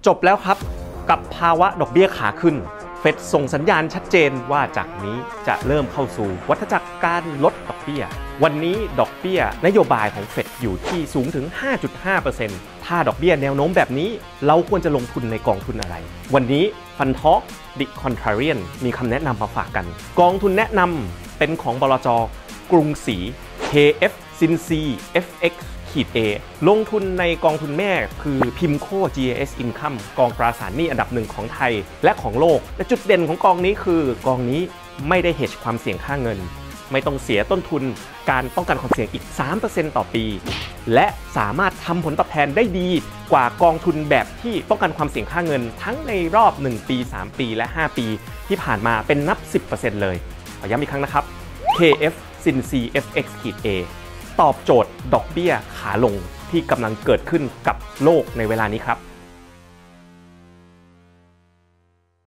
จบแล้วครับกับภาวะดอกเบี้ยขาขึ้นเฟดส่งสัญญาณชัดเจนว่าจากนี้จะเริ่มเข้าสู่วัฏจักรการลดดอกเบี้ยวันนี้ดอกเบี้ยนโยบายของเฟดอยู่ที่สูงถึง 5.5% ถ้าดอกเบี้ยแนวโน้มแบบนี้เราควรจะลงทุนในกองทุนอะไรวันนี้ฟันทอล์กดิคอนทราเรียนมีคำแนะนำมาฝากกันกองทุนแนะนำเป็นของบลจ.กรุงศรี KF SINC FX A ลงทุนในกองทุนแม่คือ PIMCO GIS Income กองตราสารหนี้อันดับหนึ่งของไทยและของโลกและจุดเด่นของกองนี้คือกองนี้ไม่ได้ hedge ความเสี่ยงค่าเงินไม่ต้องเสียต้นทุนการป้องกันความเสี่ยงอีก 3% ต่อปีและสามารถทำผลตอบแทนได้ดีกว่ากองทุนแบบที่ป้องกันความเสี่ยงค่าเงินทั้งในรอบ1ปี3ปีและ5ปีที่ผ่านมาเป็นนับ 10% เลยขอย้ำอีกครั้งนะครับ KF SINC FX Aตอบโจทย์ดอกเบี้ยขาลงที่กำลังเกิดขึ้นกับโลกในเวลานี้ครับ